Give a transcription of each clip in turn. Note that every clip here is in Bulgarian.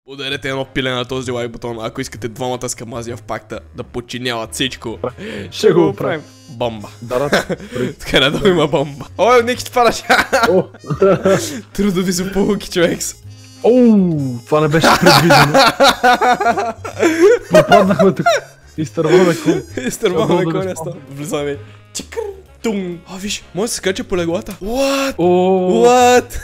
Ударете едно пиле на този лайк бутон, ако искате двамата скамазия в пакта да подчиняват всичко. Ще го правим. Бомба. Да. Така надолу има бомба. Ой, Ники ти падаш. Трудови злополуки, човек. Оу, това не беше предвидено. Попаднахме тук. Изтърваме кол. Изтърваме коня. Влизаме. Чикър. Тум. А, виж, може да се скача по леглата. What? What?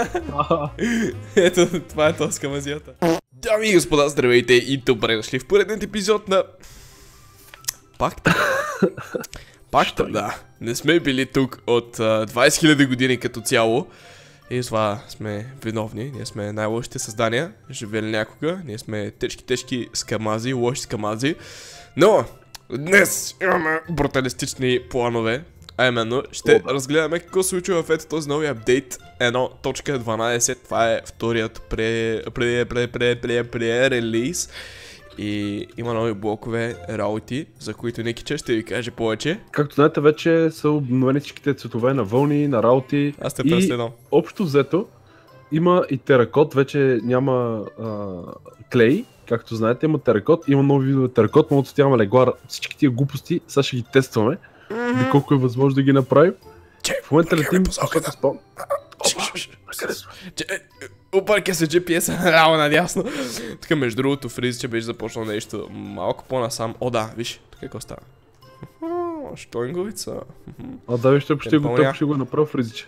Ето, това е този скамазията. Дами и господа, здравейте и добре дошли в поредният епизод на... Пакта. Пакта, да. Не сме били тук от 20 000 години като цяло. И това сме виновни. Ние сме най-лошите създания, живели някога. Ние сме тежки скамази, лоши скамази. Но днес имаме бруталистични планове. А именно, ще разгледаме какво се случва в ето този нови апдейт 1.12. Това е вторият релиз. И има нови блокове, работи, за които Никича ще ви каже повече. Както знаете, вече са обновени всичките цветове на вълни, на работи. Аз те преследвам. Общо взето има и теракот, вече няма клей. Както знаете, има теракот, има нови видове теракот, може да цветяваме легла, всички тия глупости, сега ще ги тестваме. Доколко е възможно да ги направим. В момента летим посоката спон. Обърка се GPS-а рамо надясно. Тук между другото Фризича беше започнал нещо малко по-насам. О да, виж, тук какво става. Штойнговица. Да, виж, той почти го е направил Фризича.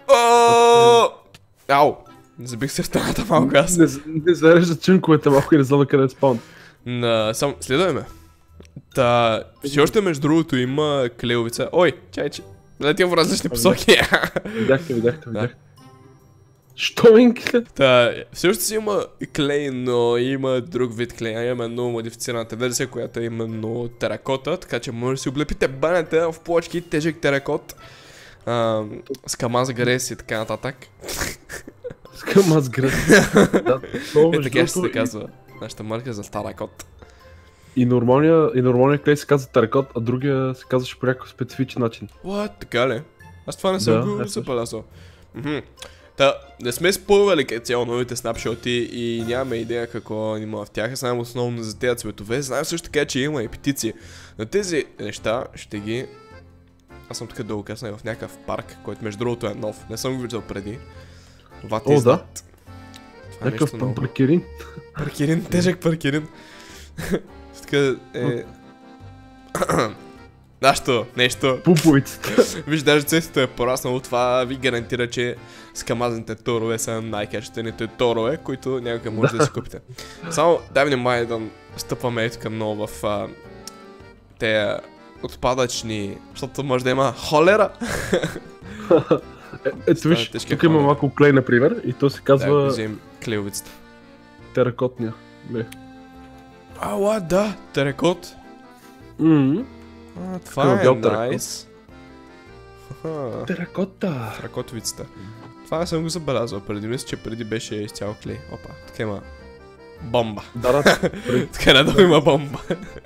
Ау! Забих се в страната малко аз. Не зарежда чънковете малко и не знам къде е спаун. Само, следвай ме. Та, все още между другото има клеовица. Ой, чай. Летим в различни посоки. Видяхте. Штойнг? Та, все още си има клей, но има друг вид клей, а именно модифицираната версия, която е именно теракота, така че може да си облепите банята в плочки, тежък теракот, скамаз грес и така нататък. Скамаз грес. Е, така ще се казва нашата марка за теракот. И нормалният клей се казва теракот, а другия се казваше по някакъв специфичен начин. What? Така ли? Аз това не съм го забелязал. Та, не сме спойвали като цяло новите снапшоти и нямаме идея какво има в тях, само основно за тези цветове. Знаем също така, че има и петиции. Но тези неща ще ги... Аз съм тук долу късна в някакъв парк, който между другото е нов. Не съм го виждал преди. О, да. Някакъв паркирин. Паркирин, тежък паркирин. Така е... нещо. Пуповицата. Виж, даже цветето е пораснало, това ви гарантира, че скамазните торове са най-качествените торове, които някога може да си купите. Само дай внимание да стъпваме ето към много в тези отпадъчни, защото може да има холера. Ето виж, тук има малко клей, например, и то се казва... Да, взем клеовицата. Теракотния. Да, теракот. Това е найс. Теракотовицата. Това не съм го забелязал преди, мисля, че преди беше изцяло клей. Опа, така има бомба. Да. Така надолу има бомба.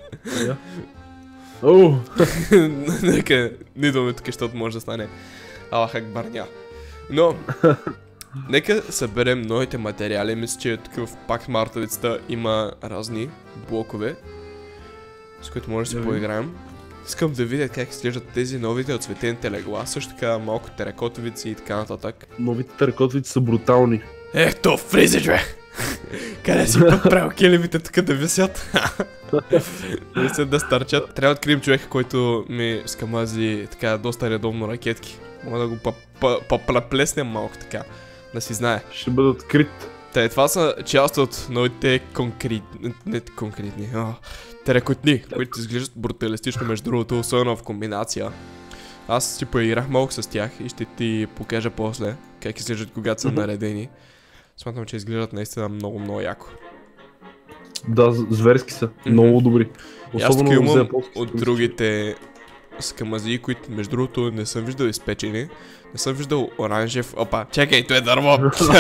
Нека не идваме тук, защото може да стане Аллах Акбар. Но нека съберем новите материали. Мисля, че тук в пак мартовицата има разни блокове, с които може да се поиграем. Искам да видя как изглеждат тези новите отцветените легла, също така малко теракотовици и така нататък. Новите теракотовици са брутални. Ето, Фризич, бе! Къде си подправил килимите тук да висят? Висят да стърчат. Трябва да открием човека, който ми скамази така доста редовно ракетки. Мога да го плеснем малко така, да си знае. Ще бъде открит. Това са част от новите теракотни, които изглеждат бруталистично между другото, особено в комбинация. Аз си поиграх малко с тях и ще ти покажа после как изглеждат, когато са наредени. Смятам, че изглеждат наистина много яко. Да, зверски са. Много добри. Аз тук имам от другите скамази, които между другото не съм виждал изпечени. Не съм виждал оранжев. Опа, чакай, то е дърво!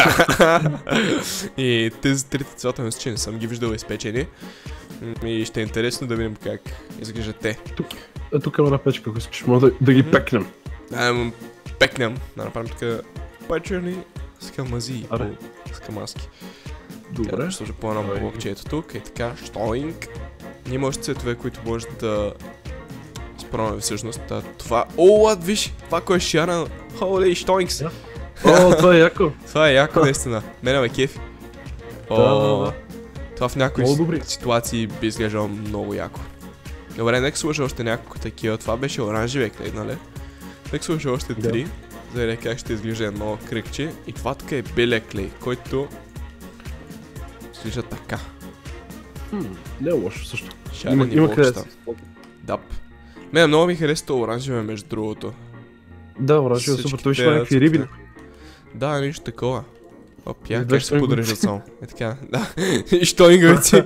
И тези трите цвята мисля, че не съм ги виждал изпечени. И ще е интересно да видим как изглеждат те. Тук има една печка, ако искаш, може да ги пекнем. Пекнем, да направим така печени скамази, скамаски. Добре. Ще сложа по едно блокче ето тук, и така, штоинг. Има още цветове, които може да спробваме всъщност. Това... О, виж! Това кой е шарено! Holy штоингс! О, това е яко! Това е яко наистина. Мене ме кефи. Да. Това в някои ситуации би изглеждало много яко. Добре, нека сложа още няколко такива. Това беше оранжевия клей, нали? Нека сложа още 3, за да как ще изглежда едно кръгче. И това тук е белия клей, който изглежда така. Не е лошо също. Има къде да. Дап. Мене много ми харесва оранжевия между другото. Да, оранжевия супер, той ще има някакви риби. Да, нещо такова. Опя, как се подрежат само. Е така, да. И штоингавици.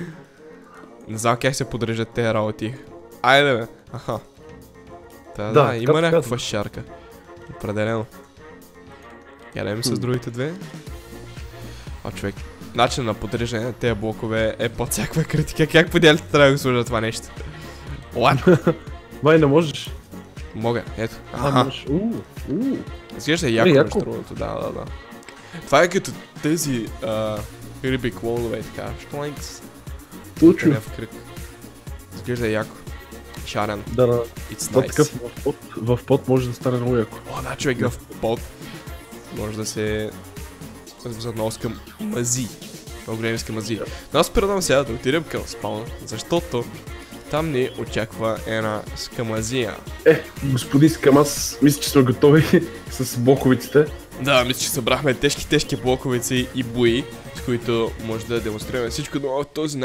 Не знам как се подрежат тези работи. Айде бе. Аха. Да, има някаква шарка. Определено. Ядем с другите две. Човек, начин на подреждане на тези блокове е под всякаква критика. Как по делите трябва да го служа това нещо? What? Май не можеш. Мога, ето. Можеш. Изглежда яко между другото, да. Това е като тези риби клонове и така. Штоинкс. Точно. В кръг. Изглежда яко. Шарен. Да. It's nice. Такъв в пот може да стане много яко. Да, човек в пот може да се носи към мази. Много големи мази. Но аз предам сега да отидем към спауна, защото там ни очаква една скамазия. Господин Скамаз, мисля, че сме готови с блоковиците. Да, мисля, че събрахме тежки блоковици и бои, с които може да демонстрираме всичко ново в този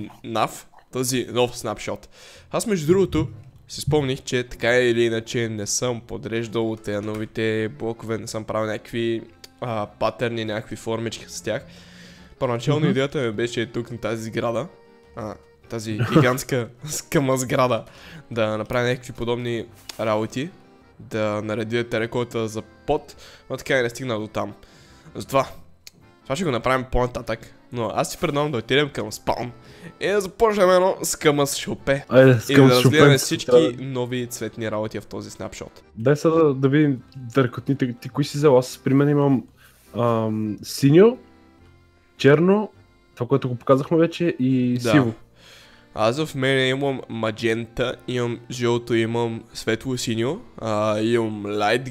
този нов снапшот. Аз между другото си спомних, че така или иначе не съм подреждал от новите блокове, не съм правил някакви патърни, някакви формички с тях. Първоначално идеята ми беше тук на тази сграда, тази гигантска скъма сграда, да направя някакви подобни работи, да наредя теракота за пот, но така и не стигна до там. Затова, това ще го направим по-нататък, но аз си предлагам да отидем към спаун и да започнем едно скъмъс шопе. И да разгледаме всички нови цветни работи в този снапшот. Дай сега да видим теракотните, ти кои си взел? Аз при мен имам синьо, черно, това, което го показахме вече, и сиво. Аз в мен имам маджента, имам жълто, имам светло синьо, имам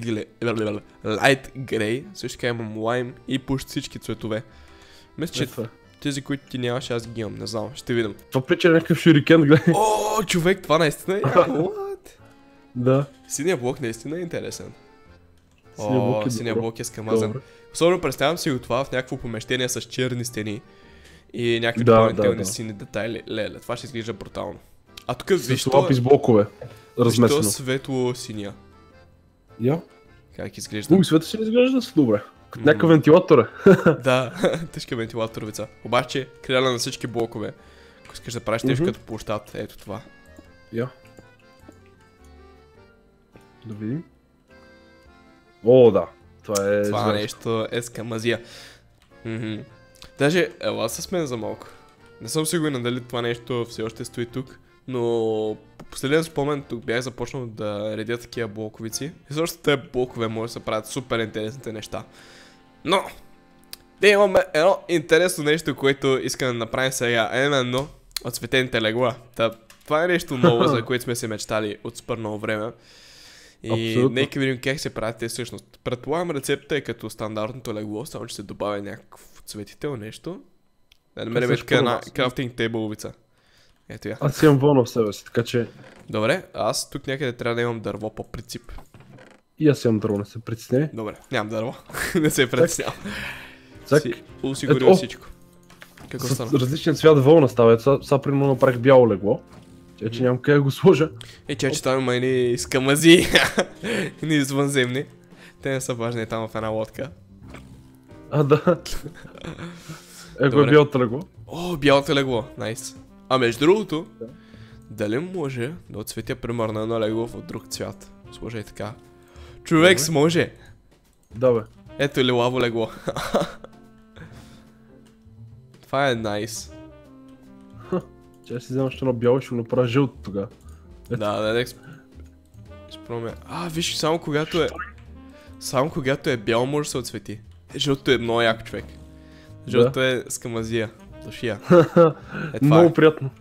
light grey, също така имам lime и почти всички цветове. Мисля, че тези, които ти нямаш, аз ги имам, не знам, ще видим. Това прича е някакъв шурикен, гледай. О, човек, това наистина е яко. Да. Синия блок наистина е интересен. Синия блок е скамазен. Особено представям си го това в някакво помещение с черни стени и някакви допълнителни сини детайли. Леле, това ще изглежда брутално. А тук виж с блокове. Размесено. Светло синия. Я? Как изглежда? Светло си изглежда добре. Като някакъв вентилатор. Да, тежка вентилаторовица. Обаче, криляна на всички блокове. Ако искаш да правиш нещо като площад, ето това. Я. Да видим. О, да. Това нещо е скамазия. Даже, ела с мен за малко. Не съм сигурен дали това нещо все още стои тук, но по последен спомен тук бях започнал да редя такива блоковици. И също тези блокове може да се правят супер интересните неща. Но, да имаме едно интересно нещо, което искам да направим сега, а именно отцветените легла. Това е нещо ново, за което сме се мечтали от супер много време. И нека видим как се правят те всъщност. Предполагам, рецептата е като стандартното легло, само че се добавя някакво цветител нещо. Да намерим една крафтинг тейбъловица. Ето я. Аз имам вълна в себе си, така че... Добре, аз тук някъде трябва да имам дърво по принцип. И аз имам дърво, не се притесняй. Добре, нямам дърво. Не се притеснявам. Си осигурил всичко. Какво стана? С различен цвят вълна става. Сега примерно направих бяло легло. Че нямам къде го сложа. Че там има едни скамази. Едни извънземни. Те не са важни там в една лодка. Да. Го е бялото легло. О, бялото легло, найс. А между другото, дали може да отцветя примерно едно легло в друг цвят? Сложай така. Човек сможе. Да бе. Ето лилаво легло. Това е найс. Че си взема още едно бяло и ще го направя жълто тогава. Да, спомня. Виж, само когато е бяло може да се отцвети. Жълто е много яко, човек. Жълто е скамазия. Душия. Много приятно.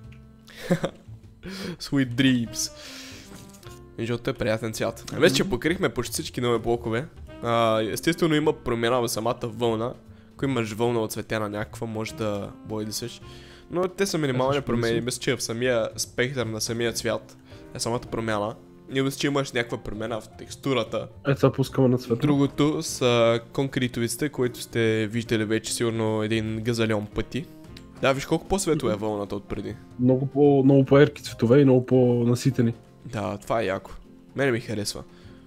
Sweet dreams. Жълто е приятен цвят. Вече че покрихме почти всички нови блокове. Естествено има промяна в самата вълна. Ако имаш вълна оцветена някаква, може да бойдисеш. Но те са минимални промени. Мисля, че в самия спектър на самия цвят е самата промяна. И мисля, че имаш някаква промяна в текстурата. Това пускаме на цвета. Другото са конкритовиците, които сте виждали вече сигурно един газалион пъти. Да, виж колко по-светло е вълната от преди. Много по-ерки цветове и много по-наситени. Да, това е яко. Мене ми харесва.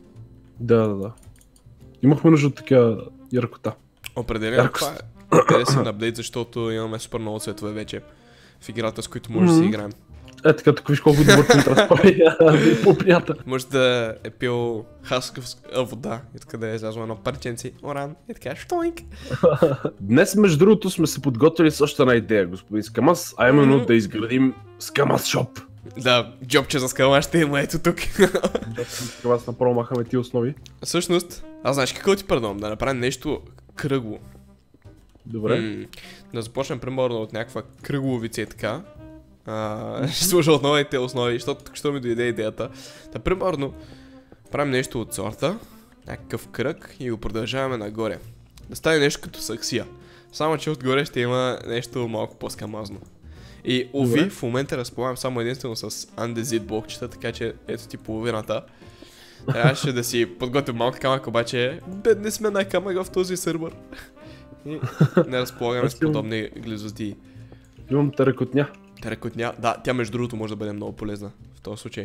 Да. Имахме нужда от такива яркота. Определено това е интересен апдейт, защото имаме супер много цветове вече в играта, с които може да си играем. Така, тук виж колко добър контраст прави. По-приятен. Може да е пил хаскавска вода и така да е излязло едно парченци, оран и така штоинк. Днес, между другото, сме се подготвили с още една идея, господин Скамас, а именно да изградим Скамас Шоп. Да, джобче за Скамас ще има ето тук. Скамас направо махаме тия основи. Всъщност, аз знаеш какво ти предлагам? Да направим нещо кръгло. Добре. Да започнем примерно от някаква кръгловица и така. Ще сложа от новите основи, защото тук ще ми дойде идеята. Та примерно, правим нещо от сорта, някакъв кръг и го продължаваме нагоре. Да стане нещо като саксия. Само че отгоре ще има нещо малко по-скамазно. И уви, в момента разполагам само единствено с андезит блокчета, така че ето ти половината. Трябваше да си подготвим малко камък, обаче бедни сме на камък в този сървър. И не разполагаме с подобни глизозди. Имам теракотня. Теракотня, да, тя между другото може да бъде много полезна в този случай.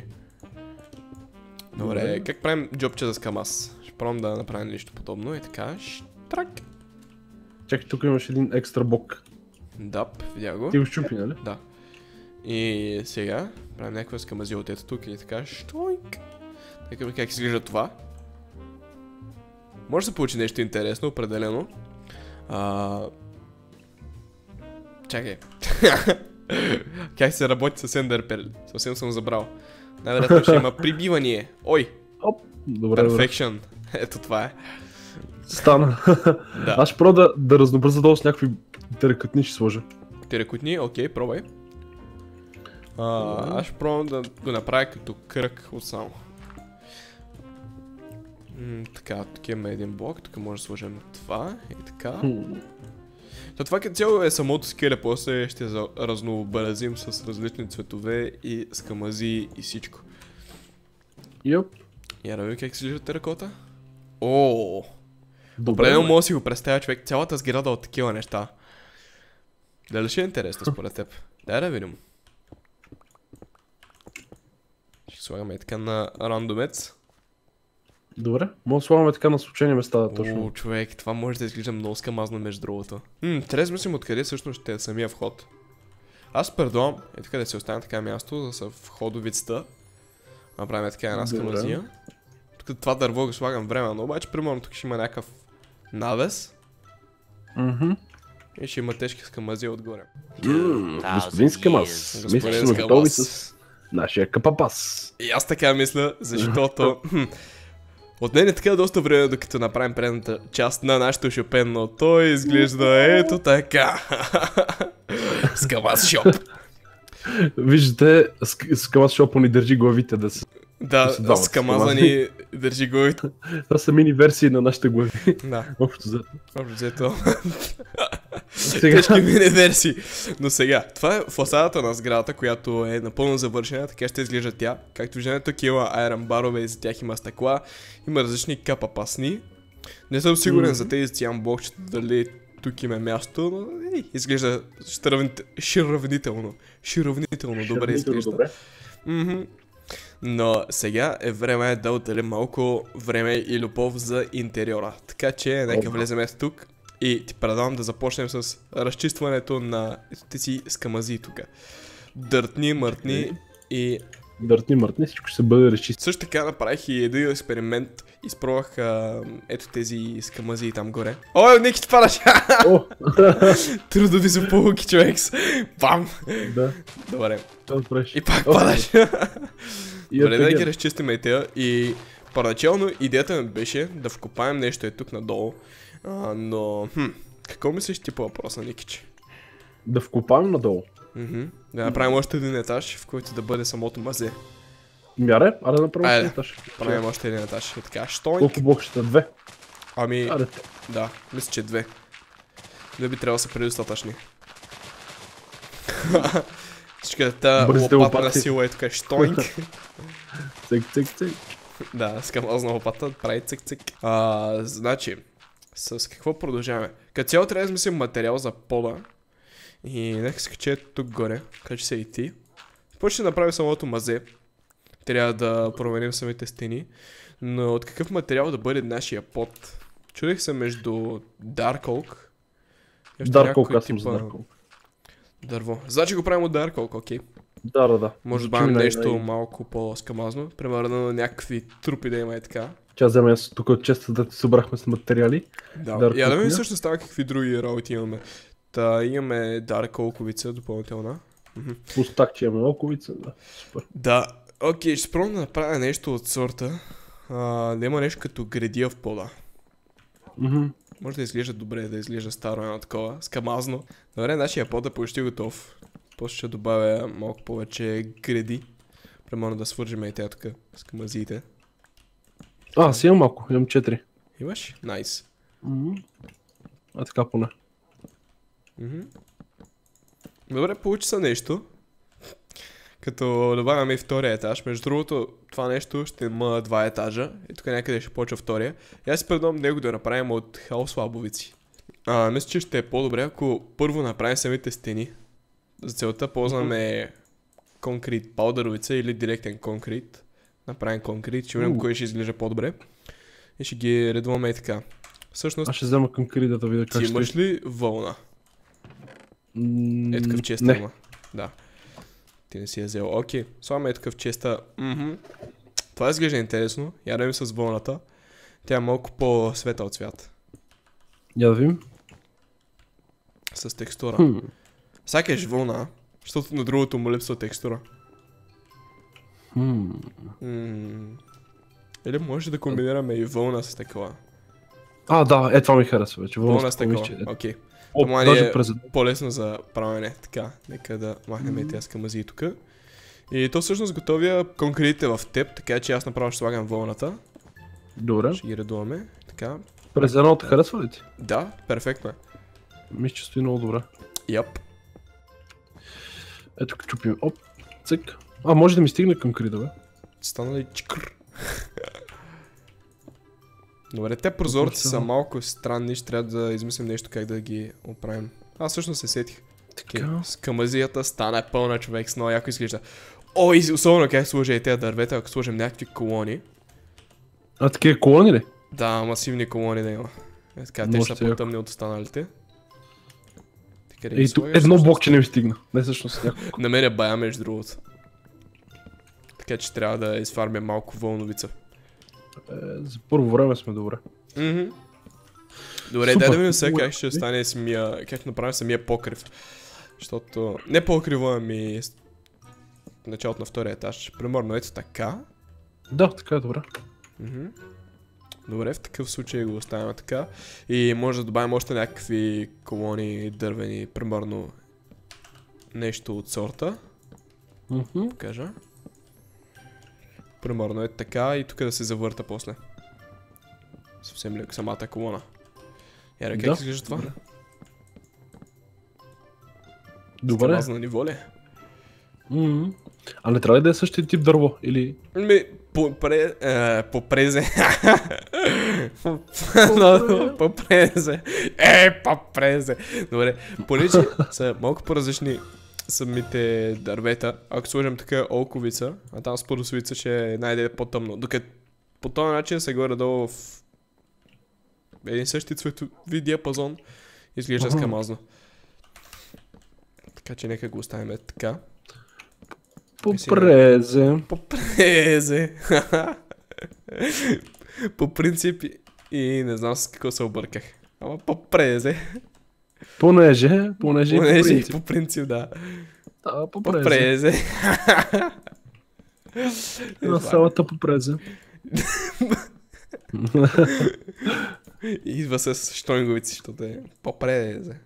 Добре, как правим джобче за Скамас? Ще пробвам да направим нещо подобно и така, штрак. Чакай, тук имаш един екстра блок. Да, видя го. Ти го щупи, нали? Да. И сега правим някаква скамазия от ето тук и така, штойк. Така как изглежда това. Може да се получи нещо интересно, определено. Чакай. Как се работи с Enderpearl? Съвсем съм забрал. Най-вероятно ще има прибивание. Ой! Оп! Добре, Perfection. Ето това е. Стана. Да. Аз ще пробвам да разнообразя долу с някакви теракотни ще сложа. Теракотни, окей, пробвай. Аз ще пробвам да го направя като кръг отсамо. Така, тук имаме един блок, тук може да сложим това и така. Това като цяло е самото скеле, после ще разнообразим с различни цветове и скамази и всичко. Йоп. Я да видим как се изглежда теракота. Ооо! Добре, мога да си го представя, човек, цялата сграда от такива неща. Дали ще е интересно според теб? Дай да видим. Ще слагаме и така на рандомец. Добре, може да слагаме така на случайни места, точно. О, човек, това може да изглежда много скамазно между другото. Трябва да смислим откъде всъщност ще е самия вход. Аз предлагам, е така да се остане така място, да са входовицата. Направим така една скамазия. Тук това дърво го слагам временно, обаче примерно тук ще има някакъв навес. И ще има тежки скамазия отгоре. Господин Скамас, мисля, че сме готови с нашия капапас. И аз така мисля, защото отне не така доста време, докато направим предната част на нашото шопен, но той изглежда ето така. Скамас шоп. Виждате, Скамас шопо ни държи главите да са. Да, скамаза ни държи главите. Това са мини версии на нашите глави. Да. Общо взето. Общо взето. Тежки мини версии. Но сега, това е фасадата на сградата, която е напълно завършена, така ще изглежда тя. Както виждаме, тук има айрон барове и за тях има стъкла. Има различни капапасни. Не съм сигурен за тези циан блокчета дали тук има място, но изглежда ширавнително. Добре изглежда. Но сега е време да отделим малко време и любов за интериора. Така че нека влезем тук и ти предавам да започнем с разчистването на тези скамази тук. Дъртни, мъртни и... Дъртни, мъртни, всичко ще бъде разчистено. Също така направих и един експеримент. Изпробвах ето тези скамази там горе. Ой, Ники, ти падаш! Трудови са полуки, човек. Бам! Да. Добре. И пак падаш. Добре, да ги разчистим и тея. И първоначално идеята ми беше да вкопаем нещо тук надолу. Но Какво мислиш ти по въпроса, Никич? Да вкопаем надолу. Да направим още един етаж, в който да бъде самото мазе. Мяре, да направим Айде. етаж. Правим още един етаж. И така, штойнк. Колко блокчета? 2. Ами, Аре, да, мисля, че 2. 2 би трябвало да са предостатъчни. Всичката Бързите лопата на лопати. сила е тук штойнк. цик. Да, скамозна лопата, прави цик-цик. Значи, с какво продължаваме? Като цяло трябва да измислим материал за пода. И нека се каче тук горе, качи се и ти. Какво ще направим самото мазе? Трябва да променим самите стени. Но от какъв материал да бъде нашия под? Чудех се между Dark Oak и още Dark някой Oak, аз съм за типа Dark Oak. дърво. Значи го правим от Dark Oak, окей. Да. Може да бъдем нещо малко по-скамазно. Примерно някакви трупи да има и така. Тя вземе тук от честа да ти събрахме с материали. Да, Dark я да Oak, ми да? също става какви други работи имаме. Та имаме Dark Oak-овица допълнителна. Пустак, че имаме оковица. Да, супер. Да, окей, ще спробвам да направя нещо от сорта. Да има нещо като гредия в пода. Може да изглежда добре, да изглежда старо едно такова, скамазно. Добре, нашия под е почти готов. После ще добавя малко повече греди. Примерно да свържим и тя тук с камазиите. Си имам малко, имам 4. Имаш? Найс. Така поне. Добре, получи се нещо. Като добавяме и втория етаж. Между другото, това нещо ще има 2 етажа. И тук някъде ще почва втория. И аз си предлагам него да направим от хаос лабовици. Мисля, че ще е по-добре, ако първо направим самите стени. За целта ползваме конкрет паудъровица или директен конкрет. Направим конкрет, ще видим кой ще изглежда по-добре. И ще ги редваме и така. Всъщност, Аз ще взема конкрита да видя как ти ще... имаш ли вълна? Е такъв честа Не. има. Да. Ти не си я взел. Окей. Слагаме е такъв честа. Това изглежда интересно. Ядем с вълната. Тя е малко по-светъл цвят. Я да видим. С текстура. Сакаш вълна, защото на другото му липсва текстура. Или може да комбинираме и вълна с такова. Да, това ми харесва вече. Вълна с такова. Окей. Това Даже е през... по-лесно за правене. Така, нека да махнем и тези скамази тук. И то всъщност готовия конкретите в теб, така че аз направо ще слагам вълната. Добре. Ще ги редуваме. Така. През едното харесва ли ти? Да, перфектно е. Мисля, че стои много добре. Яп. Ето чупим. Цик. Може да ми стигне конкрита, бе. Стана ли чикър? Добре, те прозорци са малко странни, ще трябва да измислим нещо как да ги оправим. Аз всъщност се сетих. Така. С камазията стана пълна, човек, с много яко изглежда. Ой, особено как сложа и тези дървета, ако сложим някакви колони. Такива колони ли? Да, масивни колони да има. Така, те ще са по-тъмни от останалите. Едно блокче не ми стигна. Не всъщност няколко. На мен е бая между другото. Така че трябва да изфармя малко вълновица. За първо време сме добре. Добре, дай да видим сега как ще стане как направим самия покрив. Защото не покрива, ами началото на втория етаж. Примерно ето така. Да, така е добре. Добре, в такъв случай го оставяме така. И може да добавим още някакви колони дървени, примерно нещо от сорта. Покажа. Примерно е така и тук да се завърта после. Съвсем леко самата колона. Яре, как изглежда това? Добре. Скамазно ниво ли? А не трябва ли да е същия тип дърво? Или... Попрезе. Попрезе. Добре, понеже са малко по-различни самите дървета, ако сложим така олковица, а там споросовица ще е най-де по-тъмно. Докато по този начин се горе долу в един същи цветови диапазон изглежда скамазно. Така че нека го оставим така. Попрезе. По принцип и не знам с какво се обърках. Ама попрезе. Понеже По принцип, да. Попрезе. На селата попрезе. И идва с щойнговици, защото е по-презе.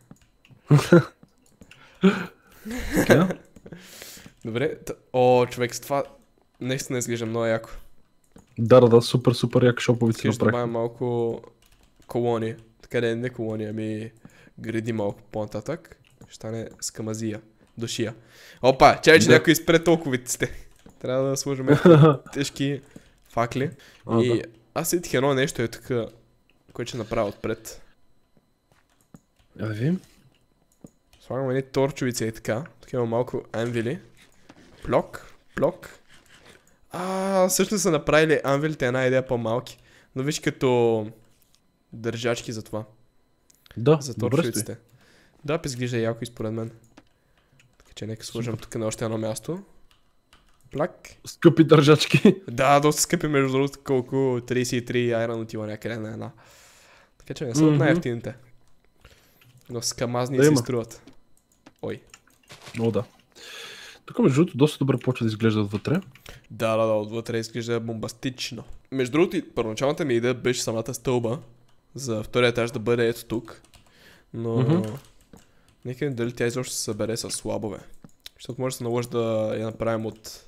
Така. Добре, о, човек, с това наистина изглежда много яко. Да, супер як шоповици Искаш да добавим направих. малко колони. Така не колони, ами гради малко по-нататък. Ще стане скамазия. Душия. Опа, чай, че Да. някой изпре толковиците. Трябва да сложим тежки факли. И аз сетих едно нещо е така, което ще направя отпред. Я да видим. Слагам едни торчовици и така. Тук има малко анвили. Плок. Всъщност са направили анвилите една идея по-малки. Но виж като държачки за това. Да, За добре стои. торчовиците. Да, изглежда яко и според мен. Така че нека сложим тук на още едно място. Плак. Скъпи държачки. Да, доста скъпи между другото, колко 33 айрон отива някъде на една. Така че не са от най-ефтините. Но скамазни Да си има. струват. Ой. О, да. Тук между другото доста добре почва да изглежда отвътре. Да, отвътре изглежда бомбастично. Между другото, първоначалната ми идея беше самата стълба за втория етаж да бъде ето тук. Но нека видим дали тя изобщо се събере с слабове. Защото може да се наложи да я направим от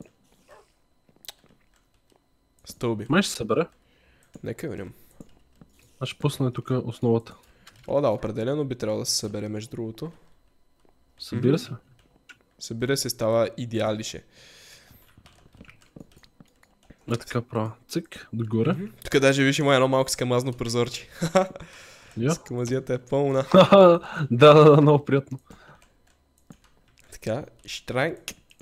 стълби. Май ще се събере. Нека видим. Аз ще пусна тук основата. О, да, определено би трябвало да се събере между другото. Събира се. Събира се, става идеалише. Е така правя. Цик, догоре. Тук даже виж има едно малко скамазно прозорче. Я. Скамазията е пълна. Да, много приятно. Така, штранк.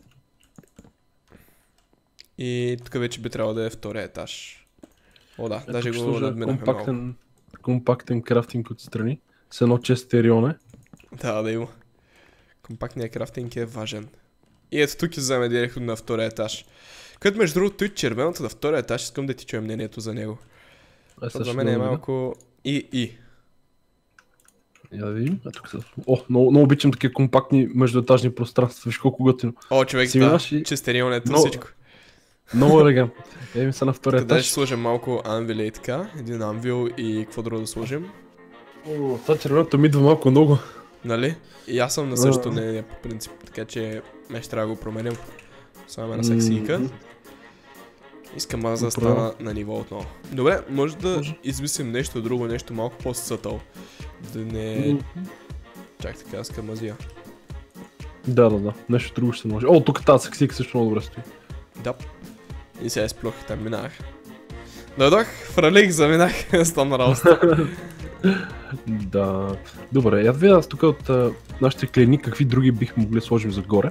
И тук вече би трябвало да е втория етаж. О да, даже Тук ще го сложа надминахме малко. компактен крафтинг отстрани. С едно честерионе. Да има. Компактният крафтинг е важен. И ето тук вземе директно на втория етаж. Като между другото и червеното на втория етаж, искам да ти чуя мнението за него. Защото за мен е малко и. Я да видим. Тук са. О, много обичам такива компактни междуетажни пространства. Виж колко готино. О, човек, Си да, минаш и- честерионето, Много- всичко. Много елегантно. Еми са на втория Къде ще етаж. сложим малко анвили и така. Един анвил и какво друго да сложим. О, това червеното ми идва малко много. Нали? И аз съм на същото мнение по принцип, така че ме ще трябва да го променим. Слагаме на саксийка. Искам аз да стана на ниво отново. Добре, може да измислим нещо друго, нещо малко по-сътъл. Да не... Чак така, скамазия. Да. Нещо друго ще може. О, тук тази саксийка също много добре стои. Да. И сега изплюх, там минах. Дойдох, фралих, заминах, стана работа. Да. Добре, я да видя аз тук от нашите клейни какви други бих могли да сложим загоре.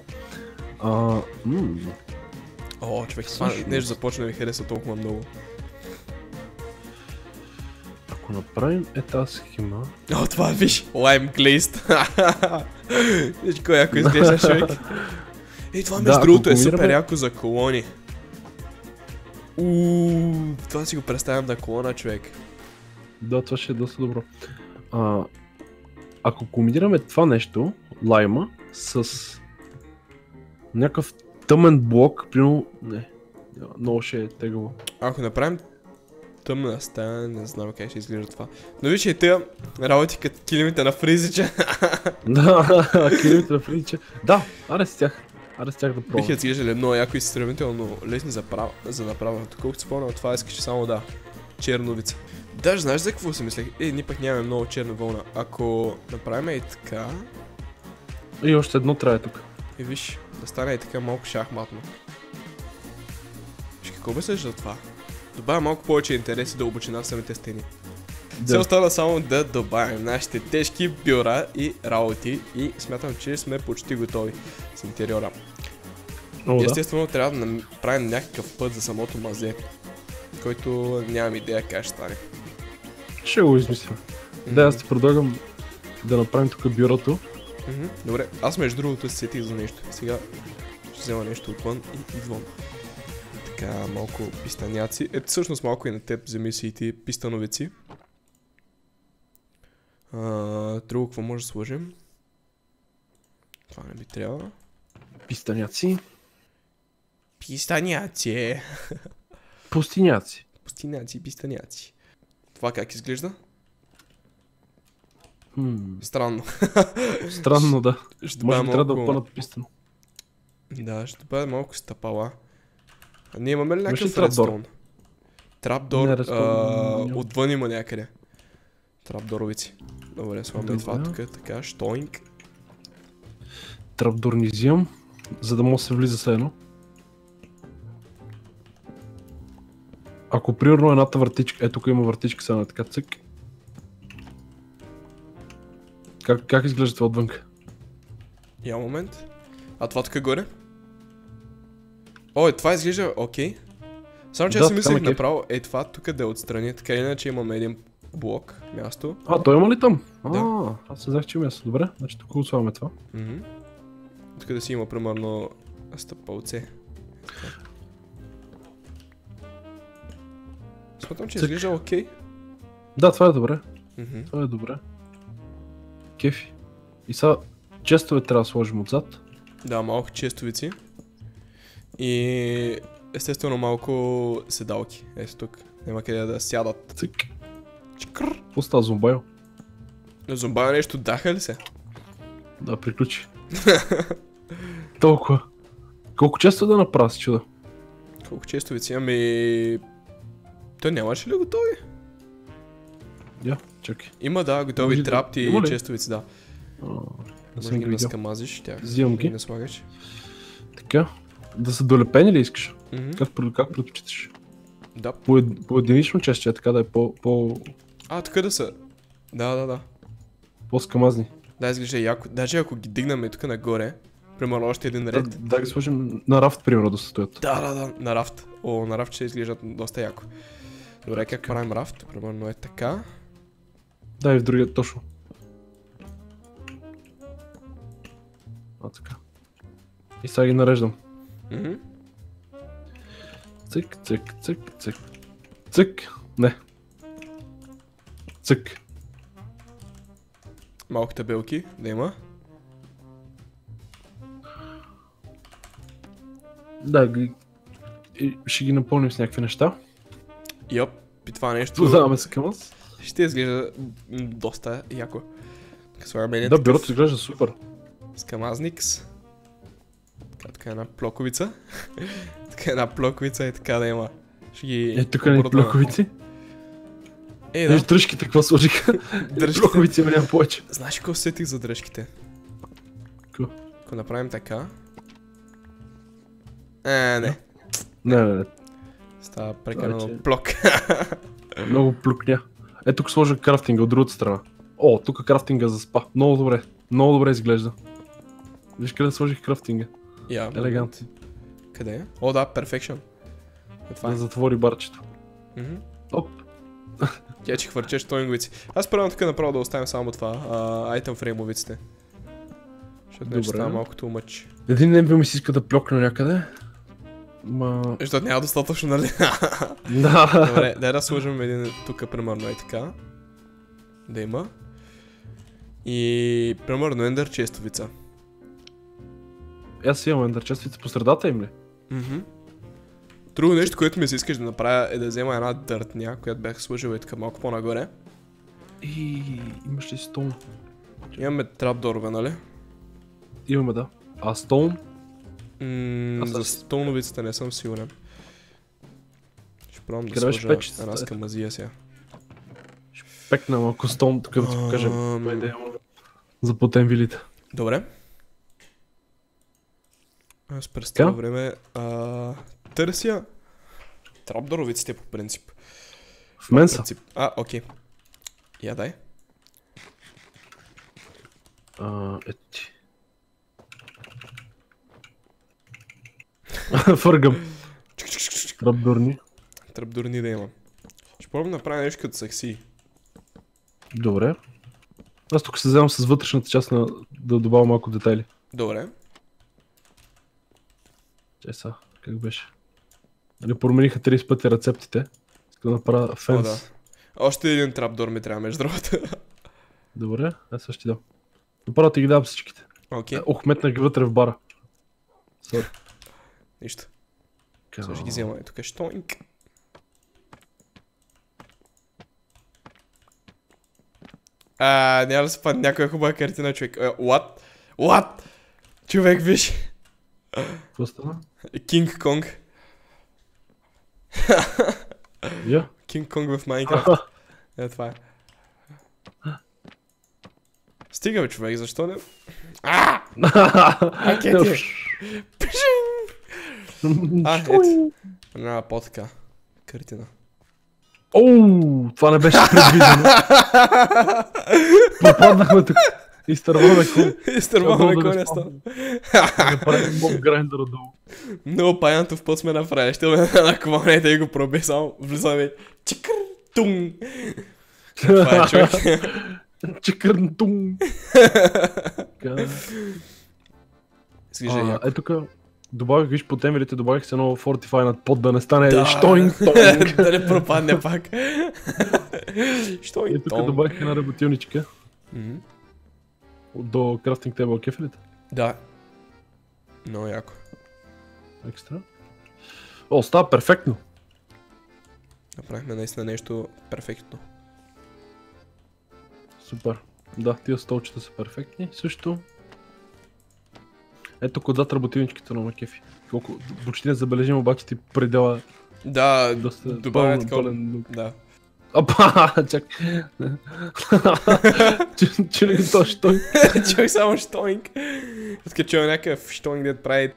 О, човек, това Всъщност. нещо започна да ми харесва толкова много. Ако направим тази схема... О, това виж, lime glazed. Виж кой яко изглежда, човек. Ей, това между ако другото е комбинираме- супер яко за колони. Това си го представям на колона, човек. Да, това ще е доста добро. Ако комбинираме това нещо, лайма, с някакъв тъмен блок, примерно... Не, много ще е тегаво. Ако направим тъмна стая, не знам как ще изглежда това. Но виж и тия работи като килимите на фризича. Да, килимите на фризича. Да, аре с тях да пробвам. Биха изглеждали много яко и сравнително лесни за направа. Колкото си спомням, това искаше само да. Черновица. Даже знаеш за какво си мислех? Ние пък нямаме много черна вълна. Ако направим и така... И още едно трябва тук. И виж, да стане и така малко шахматно. Виж какво мислиш за това? Добавя малко повече интерес и дълбочина в самите стени. Все остана само да добавим нашите тежки бюра и работи и смятам, че сме почти готови с интериора. Естествено трябва да направим някакъв път за самото мазе, който нямам идея как ще стане. Ще го измислям. Да, аз ти предлагам да направим тук бюрото. Добре, аз между другото се сетих за нещо. Сега ще взема нещо отвън и идвам. Така, малко пистаняци. Ето всъщност малко и на теб вземи си и ти пистановици. Друго какво може да сложим? Това не би трябва. Пистаняци. Пистаняци. Пустиняци. Пустиняци, пистаняци. Това как изглежда? Хм, Странно. странно, да. Ще Може добавя би трябва да малко... опънат пистен. Да, ще добавя малко стъпала. А ние имаме ли Имаш ли някакъв трапдор? редстоун? Трапдор, Не, редстоун няма. отвън има някъде. Трапдоровици. Добре, слагаме и това Добре. тук, така, штоинг. Трапдорнизиум, за да може да се влиза с едно. Ако примерно едната въртичка, тук има въртичка сега така цък. Как изглежда това отвън? Я момент. А това тук горе? О, това изглежда окей. Само че Да, аз си така мислех ме кефи. направо, това тук да е отстрани, така или иначе имаме един блок, място. Той има ли там? Да. Аз не знах, че има място. Добре, значи тук отславаме това. Тук да си има примерно стъпалце. Смятам, че Цък. изглежда окей. Да, това е добре. Мгм. Това е добре. Кефи. И сега честове трябва да сложим отзад. Да, малко честовици. И естествено малко седалки. Ето тук. Няма къде да сядат. Цък. Чкр. Какво става зомбайл? Зомбая нещо даха ли се? Да, приключи. Толкова. Колко често да направя си чуда? Колко честовици? Ами... Той нямаше ли готови? Я, чакай. Има, да, готови Може да- трапти има и ли? честовици, да. Не Може съм ги ги видял. наскамазиш тях. Взимам ги. Не слагаш. Така. Да са долепени ли искаш? Мгм. Как предпочиташ? Да. По единично често, така да е Тук да са. Да. по-скамазни. Да, изглежда яко. Даже ако ги дигнем тук нагоре, примерно още един ред. Да ги сложим на рафт, примерно, да се стоят. Да, на рафт. На рафт ще изглеждат доста яко. Добре, как правим рафт? Примерно е така. Да, и в другия точно. Така. И сега ги нареждам. Мгм. Цък, цък, цък, цък. Цък. Не. Цък. Малко табелки да има. Да, ще ги напълним с някакви неща. Йоп, и това нещо Додаваме се към нас. ще изглежда доста яко. Така слагаме един Да, такъв бюрото изглежда супер. скамазникс. Така една плоковица. Така една плоковица и така да има. Ще ги Тук не оборудваме. плюковици. Да. Дръжките, какво сложиха? Дръжките. Плюковици има няма повече. Знаеш какво сетих за дръжките? Какво? Ако направим така... Не. Не. Става прекалено Значи- плок. Много плюкня. Тук сложа крафтинга от другата страна. Тук крафтинга за спа. Много добре. Много добре изглежда. Виж къде сложих крафтинга. Елегант. Къде е? Да, Perfection. Това Да е. затвори барчето. Мгм. Оп. Тя че хвърчеш тойнговици. Аз правилно така направо да оставим само това. Айтъм фреймовиците. Защото не Добре. става малко too much. Един ден би ми се иска да плюкна някъде. Ма... Защото няма достатъчно, нали? Да. Добре, дай да сложим един тук, примерно е така. Да има. И примерно ендър честовица. Аз имам ендърчествица по средата им ли? Друго нещо, което ми се искаш да направя е да взема една дъртня, която бях сложил тук малко по-нагоре. Имаш ли стоун? Имаме трапдорове, нали? Имаме, да. А стоун? За стоуновицата не съм сигурен. Ще пробвам да Къде беше сложа печицата? една скамазия сега. Пекна малко стоун, тук да ти покажем. Това идея може. За потенвилите. Добре. Аз през това време търся трапдоровиците по принцип. В мен са. Окей. Я дай. Ето ти. Фъргам. Трапдорни. Трапдорни да има. Ще пробвам да направя нещо като секси. Добре. Аз тук се вземам с вътрешната част да добавя малко детайли. Добре. Са, как беше? Нали промениха 30 пъти рецептите. Иска да направя фенс. Да. Още един трапдор ми трябва между другото. Добре, аз също ти дам. Направо ти ги дам всичките. Окей. Метнах ги вътре в бара. Нищо. Сега ще ги взема. Тук е штоинг. Няма да се падне някоя хубава картина, човек. What? Човек, виж. Какво стана? Кинг Конг. Я? Кинг Конг в Майнкрафт. Това е. Стигаме, човек, защо не? Ракети! Ето. Една по-така. Картина. Оу, това не беше предвидено. Пропаднахме тук. Изтърваме кон. Изтърваме коня стана. Да правим моб грайндър отдолу. Много паянтов път сме направили. Ще ме наклонете и го проби, само влизаме. Чикър, тум. Това е, човек. Чикър, тум. Е тук. Добавих, виж по темелите, добавих се едно Fortify над под да не стане штоинг. Да не пропадне пак. И тук добавих една работилничка. До крафтинг тейбъл кефелите. Да. Много яко. Екстра. О, става перфектно. Направихме наистина нещо перфектно. Супер. Да, тия столчета са перфектни. Също. Ето кодат работилничките на кефи. Колко почти не забележим, обаче ти предела. Да, добавя такова. Да. Апа, чак. Чули ги то штойнг. Чуй само штойнг. Иска чуя някакъв штойнг, дед прави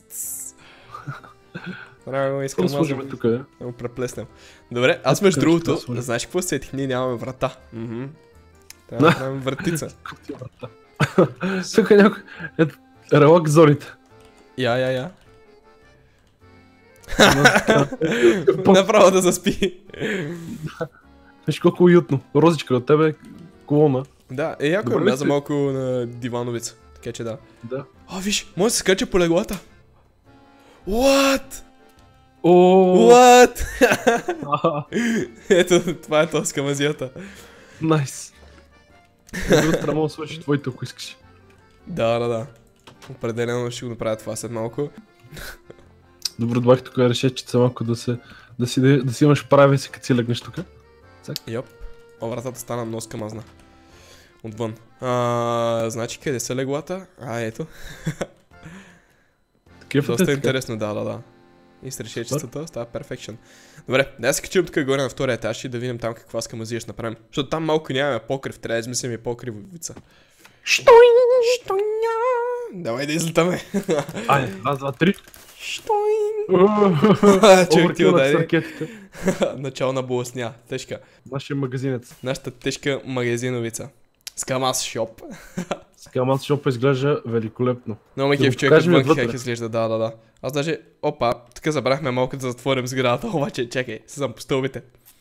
Браво, искам да служим тук, да го преплеснем. Добре, аз между другото, знаеш какво сетих? Ние нямаме врата. Трябва да направим вратица. Тук е някой... Ето, релак зоните. Я. Направо да заспи. Виж колко уютно. Розичка от тебе, колона. Да, яко е мляза малко на дивановица. Така че да. Да. Виж, може да се скача по леглата. What? What? Ето, това е то с камазията. Найс. Друга страна мога да свършиш твоите, ако искаш. Да. Определено ще го направя това след малко. Добре, добавих тук решетчица малко да си имаш прави си, като си легнеш тук. Йоп. Вратата стана много скамазна. Отвън. Значи къде са леглата? Ето. Доста интересно, да. И с решетчицата става перфекшн. Добре, да се качим тук горе на втория етаж и да видим там каква скамазия ще направим. Защото там малко нямаме покрив, трябва да измислим и покривица. Штойня! Давай да излетаме. Айде, раз, два, три. Човек ти отдаде. Начало на болесня. Тежка. Нашия магазинец. Нашата тежка магазиновица. Скамас шоп. Скамас шоп изглежда великолепно. Много ме кеф човек отвън как изглежда, да. Аз даже, тук забрахме малко да затворим сградата, обаче чакай, се съм по стълбите.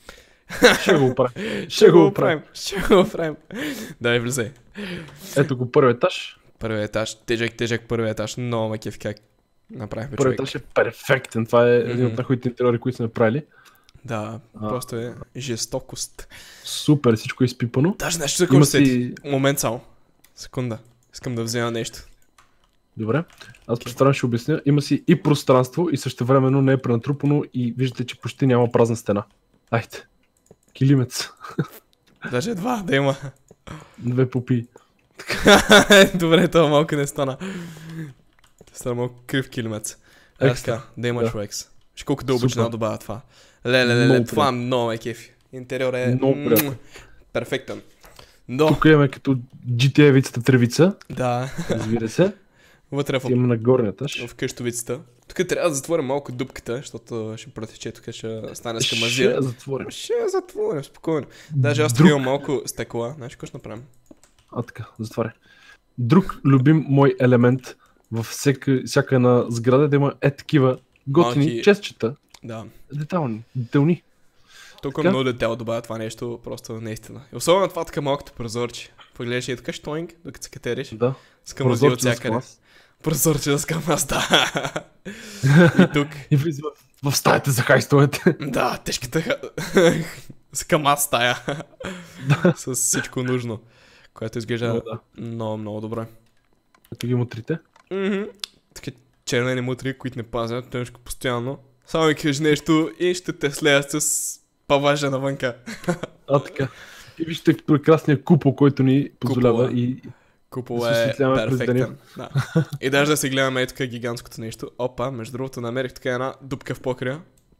Ще го оправим. Давай влизай. Ето го първи етаж. Първи етаж, тежък първи етаж, много ме кеф как направихме човек. Първи етаж е перфектен, това е един от най-хубавите интериори, които сме правили. Да, просто е жестокост. Супер, всичко е изпипано. Даже нещо за какво сети. Момент само. Секунда. Искам да взема нещо. Добре, аз постарам ще обясня. Има си и пространство и същевременно не е пренатрупано и виждате, че почти няма празна стена. Айде. Килимец. Даже два да има. Две попи. Добре, това малко не стана. Стана малко крив килимец. Така, да има човек. Виж колко дълбочина добавя това. Леле, това много е кефи. Интериор е перфектен. Тук имаме като GTA-вицата тревица. Да. Разбира се. Вътре имаме на горния етаж. В къщовицата. Тук трябва да затворим малко дупката, защото ще протече, тук ще стане скамазия. Ще затворим, спокойно. Даже аз имам малко стекла, знаеш какво ще направим? Така, затваря. Друг любим мой елемент във всяка една сграда да има такива готини честчета. Да. Детални. Толкова много детал добавя това нещо, просто наистина. И особено това така малкото прозорче. Погледаш и тук штоинг, докато се катериш. Да. Скамази от всякъде. Прозорче да скамаз, да. И тук. И влиза в стаята за хайстовете. Да, тежката скамаз стая. С всичко нужно. Което изглежда много добре. Ето ги мутрите. Така червени мутри, които не пазят, тъншко постоянно. Само ми кажеш нещо и ще те слеят с паважа навънка. Така. И вижте прекрасния купол, който ни позволява Купола. и Купол да се е осветляваме през деня. перфектен. Да. И даже да си гледаме и тук гигантското нещо. Опа, между другото намерих така една дупка в покрия.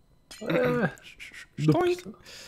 Штойнк.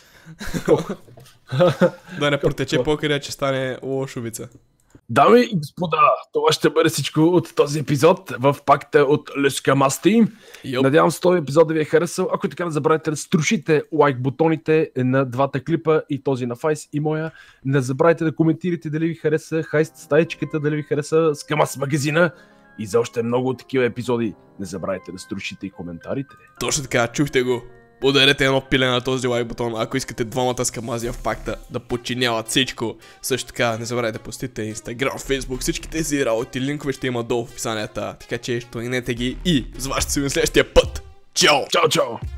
Да не протече покрия, че стане лошовица. Дами и господа, това ще бъде всичко от този епизод в пакта от Лешкамас Team. Надявам се този епизод да ви е харесал. Ако така не забравяйте да струшите лайк бутоните на двата клипа, и този на Файс и моя. Не забравяйте да коментирате дали ви хареса Хайст стаечката, дали ви хареса Скамас магазина и за още много такива епизоди. Не забравяйте да струшите и коментарите. Точно така, чухте го. Ударете едно пиле на този лайк бутон, ако искате двамата скамази в пакта да подчиняват всичко. Също така, не забравяйте да посетите Instagram, Facebook, всички тези работи, линкове ще има долу в описанията. Така че, штойнете ги и с вас ще се видим следващия път. Чао! Чао, чао!